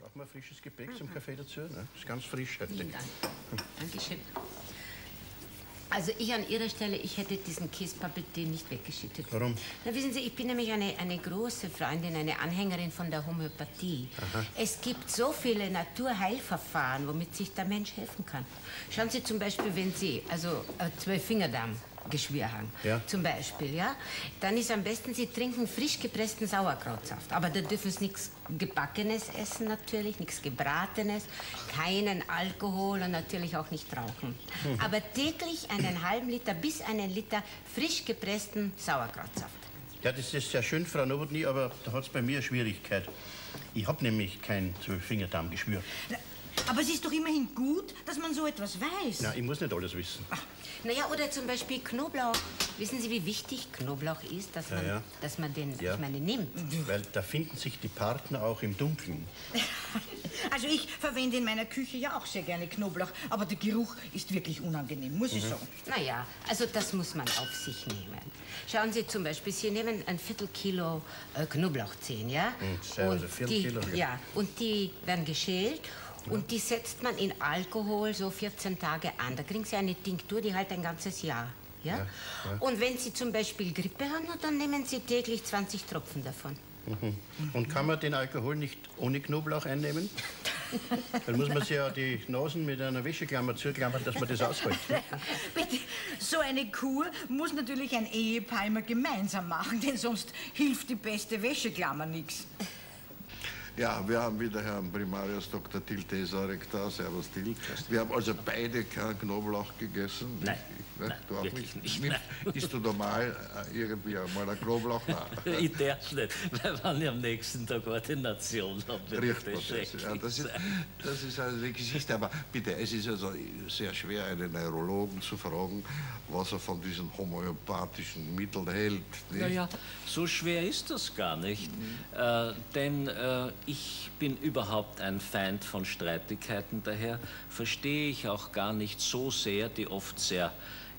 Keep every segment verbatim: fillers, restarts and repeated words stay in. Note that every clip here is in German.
Brauchen wir frisches Gepäck zum Kaffee dazu? Ne? Ist ganz frisch heute. Vielen Dank. Dankeschön. Also ich an Ihrer Stelle, ich hätte diesen Käsepapier nicht weggeschüttet. Warum? Na, wissen Sie, ich bin nämlich eine, eine große Freundin, eine Anhängerin von der Homöopathie. Aha. Es gibt so viele Naturheilverfahren, womit sich der Mensch helfen kann. Schauen Sie zum Beispiel, wenn Sie also äh, Zwölffingerdarmgeschwür haben, ja. zum Beispiel, ja, dann ist am besten, Sie trinken frisch gepressten Sauerkrautsaft. Aber da dürfen Sie nichts Gebackenes essen natürlich, nichts Gebratenes, keinen Alkohol und natürlich auch nicht rauchen. Mhm. Aber täglich einen halben Liter bis einen Liter frisch gepressten Sauerkrautsaft. Ja, das ist sehr schön, Frau Nowotny, aber da hat es bei mir eine Schwierigkeit. Ich habe nämlich kein Zwölffingerdarmgeschwür. Aber es ist doch immerhin gut, dass man so etwas weiß. Na, ich muss nicht alles wissen. Ach, naja, oder zum Beispiel Knoblauch. Wissen Sie, wie wichtig Knoblauch ist, dass man, ja, ja. Dass man den, ja. ich meine, nimmt? Weil da finden sich die Partner auch im Dunkeln. Also ich verwende in meiner Küche ja auch sehr gerne Knoblauch, aber der Geruch ist wirklich unangenehm, muss mhm. ich sagen. Naja, also das muss man auf sich nehmen. Schauen Sie zum Beispiel, Sie nehmen ein Viertelkilo äh, Knoblauchzehen, ja? Mhm, also und Viertelkilo. Die, ja, und die werden geschält. Und die setzt man in Alkohol so vierzehn Tage an. Da kriegen Sie eine Tinktur, die halt ein ganzes Jahr. Ja? Ja, ja. Und wenn Sie zum Beispiel Grippe haben, dann nehmen Sie täglich zwanzig Tropfen davon. Mhm. Und kann man den Alkohol nicht ohne Knoblauch einnehmen? Dann muss man sich ja die Nasen mit einer Wäscheklammer zuklammern, dass man das aushält. Bitte, so eine Kur muss natürlich ein Ehepaar immer gemeinsam machen, denn sonst hilft die beste Wäscheklammer nichts. Ja, wir haben wieder Herrn Primarius Doktor Till Tesarek da. Servus, Till. Wir haben also beide keinen Knoblauch gegessen. Nein, ich, ne? nein du auch wirklich nicht. nicht. nicht. Isst du normal äh, irgendwie einmal einen Knoblauch? Nein. Ich darf nicht, weil wenn ich am nächsten Tag Ordination habe. Riecht man das. Ja, das, ist, das ist also die Geschichte. Aber bitte, es ist also sehr schwer, einen Neurologen zu fragen, was er von diesen homöopathischen Mitteln hält. Nicht? Naja, so schwer ist das gar nicht. Mhm. Äh, denn äh, ich bin überhaupt ein Feind von Streitigkeiten, daher verstehe ich auch gar nicht so sehr die oft sehr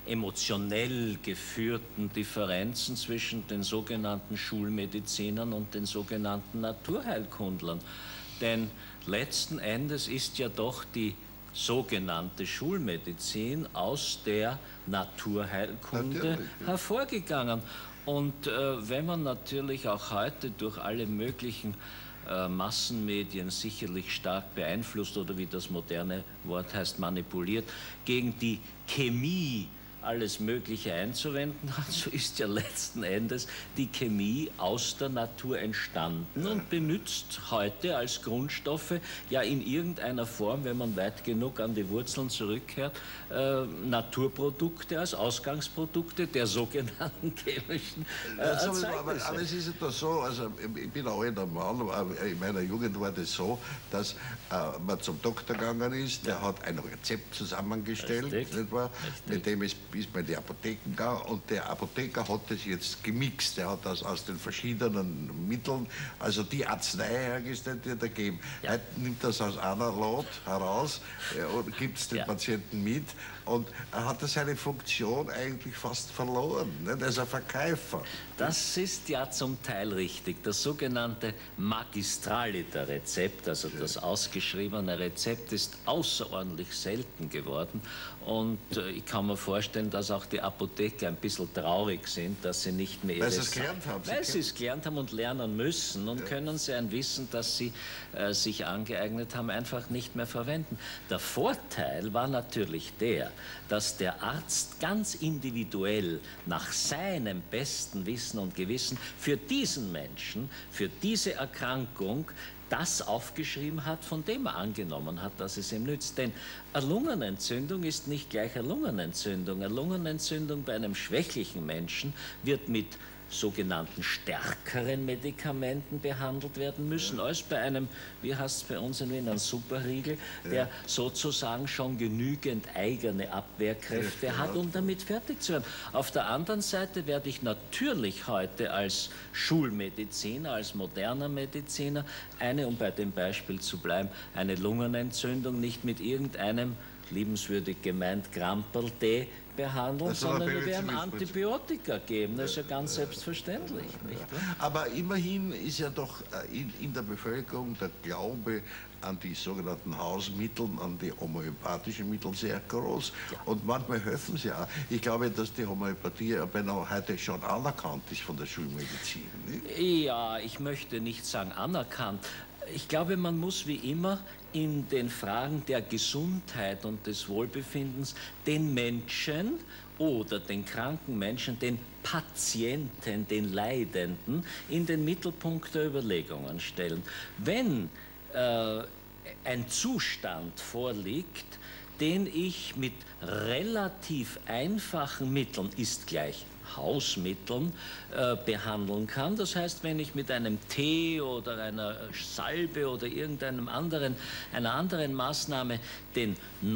emotionell geführten Differenzen zwischen den sogenannten Schulmedizinern und den sogenannten Naturheilkundlern. Denn letzten Endes ist ja doch die sogenannte Schulmedizin aus der Naturheilkunde natürlich hervorgegangen. Und äh, wenn man natürlich auch heute durch alle möglichen äh, Massenmedien sicherlich stark beeinflusst oder wie das moderne Wort heißt, manipuliert, gegen die Chemie alles Mögliche einzuwenden hat, so ist ja letzten Endes die Chemie aus der Natur entstanden und benutzt heute als Grundstoffe ja in irgendeiner Form, wenn man weit genug an die Wurzeln zurückkehrt, äh, Naturprodukte als Ausgangsprodukte der sogenannten chemischen äh, also, aber, aber es ist etwas so, also ich bin ein alter Mann, aber in meiner Jugend war das so, dass äh, man zum Doktor gegangen ist, der hat ein Rezept zusammengestellt, nicht wahr? Mit dem es ist man in die Apotheken gegangen und der Apotheker hat das jetzt gemixt. Er hat das aus den verschiedenen Mitteln, also die Arznei hergestellt, die er da geben. Ja. Heute nimmt das aus einer Lot heraus und gibt es den ja. Patienten mit und er hat seine Funktion eigentlich fast verloren. Nicht? Er ist ein Verkäufer. Das ist ja zum Teil richtig. Das sogenannte Magistraliter-Rezept, also das ausgeschriebene Rezept, ist außerordentlich selten geworden. Und äh, ich kann mir vorstellen, dass auch die Apotheker ein bisschen traurig sind, dass sie nicht mehr... Weil sie es gelernt haben. Weil sie es gelernt haben und lernen müssen und ja. können sie ein Wissen, das sie äh, sich angeeignet haben, einfach nicht mehr verwenden. Der Vorteil war natürlich der, dass der Arzt ganz individuell nach seinem besten Wissen und Gewissen für diesen Menschen, für diese Erkrankung das aufgeschrieben hat, von dem er angenommen hat, dass es ihm nützt. Denn eine Lungenentzündung ist nicht gleich eine Lungenentzündung. Eine Lungenentzündung bei einem schwächlichen Menschen wird mit sogenannten stärkeren Medikamenten behandelt werden müssen, ja. als bei einem, wie heißt es bei uns in Wien, ein Superriegel, ja. der sozusagen schon genügend eigene Abwehrkräfte ja, hat, um damit fertig zu werden. Auf der anderen Seite werde ich natürlich heute als Schulmediziner, als moderner Mediziner, eine, um bei dem Beispiel zu bleiben, eine Lungenentzündung nicht mit irgendeinem liebenswürdig gemeint Gramperl-Tee behandeln, Das soll sondern ein wir werden Penicillinprinzip. Antibiotika geben. Das ist ja ganz selbstverständlich. Nicht wahr? Aber immerhin ist ja doch äh, in, in der Bevölkerung der Glaube an die sogenannten Hausmittel, an die homöopathischen Mittel sehr groß. Ja. Und manchmal helfen sie auch. Ich glaube, dass die Homöopathie beinahe heute schon anerkannt ist von der Schulmedizin. Nicht? Ja, ich möchte nicht sagen anerkannt. Ich glaube, man muss wie immer in den Fragen der Gesundheit und des Wohlbefindens den Menschen oder den kranken Menschen, den Patienten, den Leidenden in den Mittelpunkt der Überlegungen stellen. Wenn äh, ein Zustand vorliegt, den ich mit relativ einfachen Mitteln, ist gleich Hausmitteln, äh, behandeln kann. Das heißt, wenn ich mit einem Tee oder einer Salbe oder irgendeinem anderen, einer anderen Maßnahme den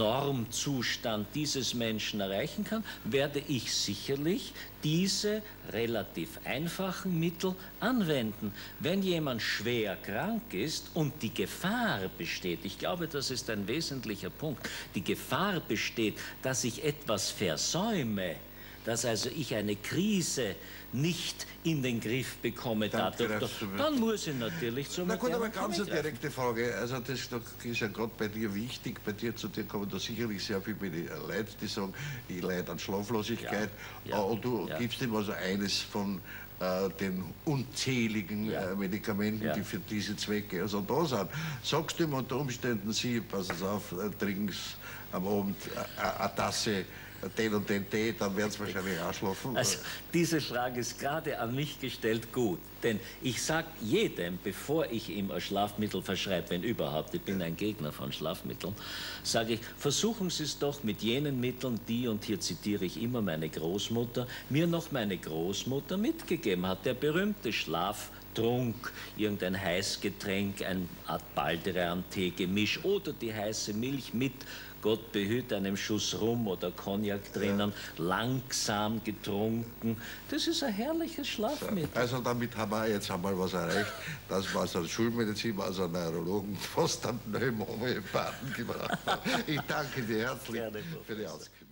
Normzustand dieses Menschen erreichen kann, werde ich sicherlich diese relativ einfachen Mittel anwenden. Wenn jemand schwer krank ist und die Gefahr besteht, ich glaube, das ist ein wesentlicher Punkt, die Gefahr besteht, dass ich etwas versäume, dass also ich eine Krise nicht in den Griff bekomme, dadurch, dann muss ich natürlich zum Na gut, aber ganz eine greifen. direkte Frage. Also das ist ja gerade bei dir wichtig. Bei dir zu dir kommen da sicherlich sehr viele Leute, die sagen, ich leide an Schlaflosigkeit. Ja, ja, und du ja. gibst ihm also eines von äh, den unzähligen Ja. äh, Medikamenten, Ja. die für diese Zwecke also da sind. Sagst du ihm unter Umständen, sie, pass auf, äh, trinkst am Abend äh, eine Tasse den und den Tee, dann werden sie wahrscheinlich auch schlafen. Also diese Frage ist gerade an mich gestellt gut, denn ich sage jedem, bevor ich ihm ein Schlafmittel verschreibe, wenn überhaupt, ich bin ein Gegner von Schlafmitteln, sage ich, versuchen Sie es doch mit jenen Mitteln, die, und hier zitiere ich immer meine Großmutter, mir noch meine Großmutter mitgegeben hat, der berühmte Schlaftrunk, irgendein Heißgetränk, ein Art Baldrian-Tee-Gemisch oder die heiße Milch mit, Gott behüte, einem Schuss Rum oder Cognac drinnen, ja. langsam getrunken. Das ist ein herrliches Schlafmittel. Also damit haben wir jetzt einmal was erreicht, dass wir aus der Schulmedizin, also Neurologen, fast einen neuen Homöopathen gebracht haben. Ich danke dir herzlich für die Auskunft.